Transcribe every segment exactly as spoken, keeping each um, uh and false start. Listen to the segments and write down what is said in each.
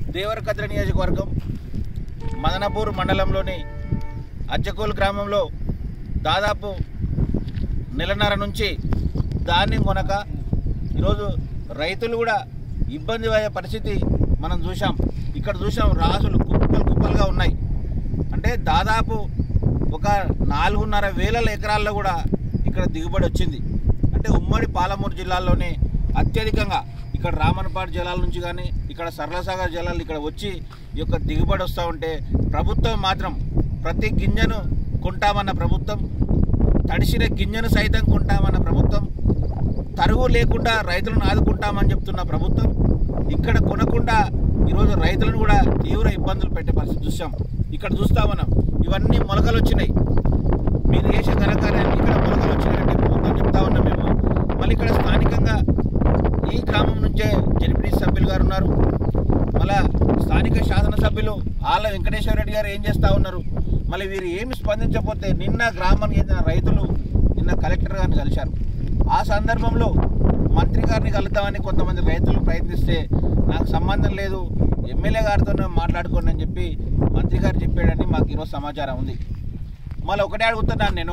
దేవరకద్ర నియోజకవర్గం మదనపూర్ మండలంలోని అజ్జకోల్ గ్రామంలో దాదాపు నెలన్నర నుంచి ధాన్యం కొనక ఈరోజు రైతులు కూడా ఇబ్బంది అయ్యే పరిస్థితి మనం చూసాం. ఇక్కడ చూసాం రాసులు కుప్పలు కుప్పలుగా ఉన్నాయి. అంటే దాదాపు ఒక నాలుగున్నర వేల ఎకరాల్లో కూడా ఇక్కడ దిగుబడి వచ్చింది. అంటే ఉమ్మడి పాలమూరు జిల్లాలోనే అత్యధికంగా ఇక్కడ రామన్పాడు జలాల నుంచి కానీ ఇక్కడ సరళసాగర్ జలాలు ఇక్కడ వచ్చి ఈ యొక్క దిగుబడి వస్తూ ఉంటే ప్రభుత్వం మాత్రం ప్రతి గింజను కొంటామన్న ప్రభుత్వం, తడిసిన గింజను సైతం కొంటామన్న ప్రభుత్వం, తరుగు లేకుండా రైతులను ఆదుకుంటామని చెప్తున్న ప్రభుత్వం ఇక్కడ కొనకుండా ఈరోజు రైతులను కూడా తీవ్ర ఇబ్బందులు పెట్టే పరిస్థితి చూసాం. ఇక్కడ చూస్తా ఉన్నాం ఇవన్నీ మొలకలు వచ్చినాయి. మీరు చేసే ఘనకార్యానికి ఇక్కడ మొలకలు వచ్చినాయంటే ప్రభుత్వం చెప్తా ఉన్నాం మేము. మళ్ళీ ఇక్కడ స్థానికంగా ఈ గ్రామం నుంచే జెడ్పీ సభ్యులు గారు ఉన్నారు. మళ్ళా స్థానిక శాసనసభ్యులు ఆళ్ళ వెంకటేశ్వర రెడ్డి గారు ఏం చేస్తూ ఉన్నారు. మళ్ళీ వీరు ఏమి స్పందించకపోతే నిన్న గ్రామానికి చెందిన రైతులు నిన్న కలెక్టర్ గారిని కలిశారు. ఆ సందర్భంలో మంత్రి గారిని కలుద్దామని కొంతమంది రైతులు ప్రయత్నిస్తే నాకు సంబంధం లేదు, ఎమ్మెల్యే గారితోనే మాట్లాడుకోండి అని చెప్పి మంత్రి గారు చెప్పాడని మాకు ఈరోజు సమాచారం ఉంది. మళ్ళీ ఒకటే అడుగుతున్నాను నేను,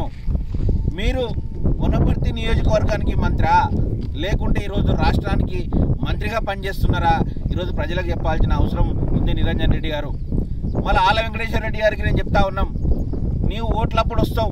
మీరు వనపర్తి నియోజకవర్గానికి మంత్రా లేకుంటే ఈరోజు రాష్ట్రానికి మంత్రిగా పనిచేస్తున్నారా? ఈరోజు ప్రజలకు చెప్పాల్సిన అవసరం ఉంది నిరంజన్ రెడ్డి గారు. మళ్ళీ ఆళ్ళ వెంకటేశ్వర రెడ్డి గారికి నేను చెప్తా ఉన్నాం, నీవు ఓట్లప్పుడు వస్తావు,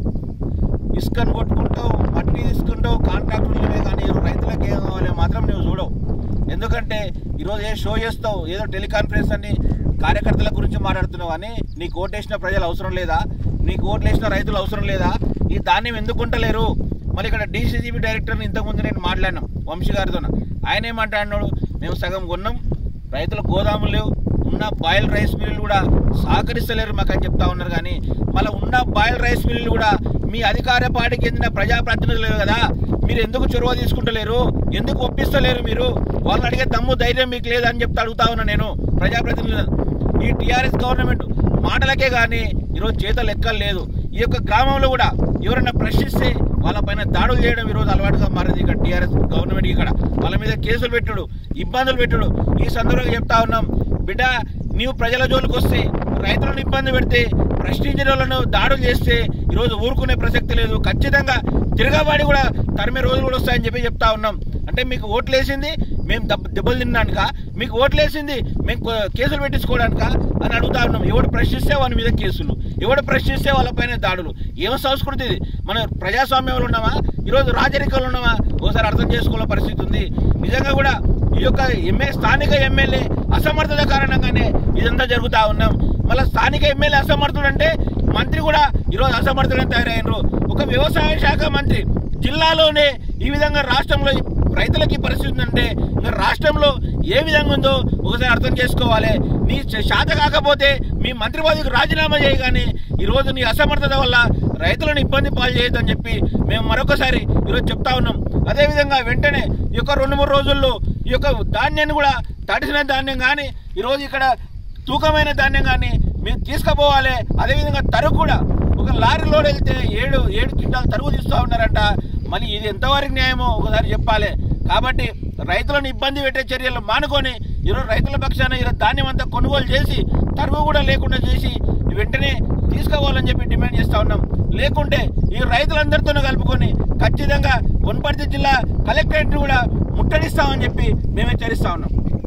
ఇసుకను కొట్టుకుంటావు, మట్టి తీసుకుంటావు, కాంట్రాక్టర్లమే కానీ రైతులకు ఏం కావాలి మాత్రం నువ్వు చూడవు. ఎందుకంటే ఈరోజు ఏ షో చేస్తావు, ఏదో టెలికాన్ఫరెన్స్ అని కార్యకర్తల గురించి మాట్లాడుతున్నావు అని నీకు ఓటేసిన ప్రజలు అవసరం లేదా? నీకు ఓట్లు వేసిన రైతులు అవసరం లేదా? ఈ ధాన్యం ఎందుకు కొంటలేరు? మరి ఇక్కడ డీసీజీబీ డైరెక్టర్ని ఇంతకుముందు నేను మాట్లాడినాం వంశీ గారితో. ఆయన ఏమంటాడు, మేము సగం కొన్నాం, రైతుల గోదాములు లేవు, ఉన్న బాయిల్ రైస్ మిల్లులు కూడా సహకరిస్తలేరు మాకు అని చెప్తా ఉన్నారు. కానీ మళ్ళీ ఉన్న బాయిల్ రైస్ మిల్లులు కూడా మీ అధికార పార్టీకి చెందిన ప్రజాప్రతినిధులు కదా, మీరు ఎందుకు చొరవ తీసుకుంటలేరు? ఎందుకు ఒప్పిస్తలేరు? మీరు వాళ్ళని అడిగే దమ్ము ధైర్యం మీకు లేదని చెప్తే అడుగుతా ఉన్నా నేను ప్రజాప్రతినిధులు. ఈ టీఆర్ఎస్ గవర్నమెంట్ మాటలకే కానీ ఈరోజు చేత లెక్కలు లేదు. ఈ యొక్క గ్రామంలో కూడా ఎవరైనా ప్రశ్నిస్తే వాళ్ళపైన దాడులు చేయడం ఈరోజు అలవాటుగా మారింది ఇక్కడ టీఆర్ఎస్ గవర్నమెంట్. ఇక్కడ వాళ్ళ మీద కేసులు పెట్టుడు, ఇబ్బందులు పెట్టుడు. ఈ సందర్భంగా చెప్తా ఉన్నాం, బిడ్డ నీవు ప్రజల జోలికి వస్తే, రైతులను ఇబ్బంది పెడితే, ప్రశ్నించిన వాళ్ళను దాడులు చేస్తే ఈరోజు ఊరుకునే ప్రసక్తి లేదు. ఖచ్చితంగా తిరగబాడి కూడా తరిమే రోజులు కూడా వస్తాయని చెప్పి చెప్తా ఉన్నాం. అంటే మీకు ఓట్లు వేసింది మేము దెబ్బలు తినడానిక, మీకు ఓట్లు వేసింది మేము కేసులు పెట్టించుకోవడానిక అని అడుగుతా ఉన్నాం. ఎవడు ప్రశ్నిస్తే వాళ్ళ మీద కేసులు, ఎవడు ప్రశ్నిస్తే వాళ్ళపైన దాడులు. ఏం సంస్కృతి ఇది? మనం ప్రజాస్వామ్యంలో ఉన్నామా? ఈరోజు రాజరికంలో ఉన్నామా? ఒకసారి అర్థం చేసుకోవాల పరిస్థితి ఉంది. నిజంగా కూడా ఈ యొక్క ఎమ్మె స్థానిక ఎమ్మెల్యే అసమర్థత కారణంగానే ఇదంతా జరుగుతూ ఉన్నాం. మళ్ళీ స్థానిక ఎమ్మెల్యే అసమర్థుడు అంటే మంత్రి కూడా ఈరోజు అసమర్థుడని తయారైనరు. ఒక వ్యవసాయ శాఖ మంత్రి జిల్లాలోనే ఈ విధంగా రాష్ట్రంలో రైతులకి పరిస్థితి ఉందంటే ఇంకా రాష్ట్రంలో ఏ విధంగా ఉందో ఒకసారి అర్థం చేసుకోవాలి. నీ శాత కాకపోతే మీ మంత్రి పదవికి రాజీనామా చేయగానే ఈరోజు నీ అసమర్థత వల్ల రైతులను ఇబ్బంది పాలు చేయొద్దని చెప్పి మేము మరొకసారి ఈరోజు చెప్తా ఉన్నాం. అదేవిధంగా వెంటనే ఈ యొక్క రెండు మూడు రోజుల్లో ఈ యొక్క ధాన్యాన్ని కూడా తడిసిన ధాన్యం కానీ ఈరోజు ఇక్కడ తూకమైన ధాన్యం కానీ మేము తీసుకుపోవాలి. అదేవిధంగా తరుగు కూడా ఒక లారీ లోడ్ వెళ్తే ఏడు ఏడు క్వింటాలు తరుగు తీస్తూ ఉన్నారంట. మళ్ళీ ఇది ఎంతవరకు న్యాయమో ఒకసారి చెప్పాలి. కాబట్టి రైతులను ఇబ్బంది పెట్టే చర్యలు మానుకొని ఈరోజు రైతుల పక్షాన ఈరోజు ధాన్యం అంతా కొనుగోలు చేసి తరుగు కూడా లేకుండా చేసి వెంటనే తీసుకోవాలని చెప్పి డిమాండ్ చేస్తూ ఉన్నాం. లేకుంటే ఈ రైతులందరితోనూ కలుపుకొని ఖచ్చితంగా వనపర్తి జిల్లా కలెక్టరేట్ కూడా ముట్టడిస్తామని చెప్పి మేము హెచ్చరిస్తా ఉన్నాం.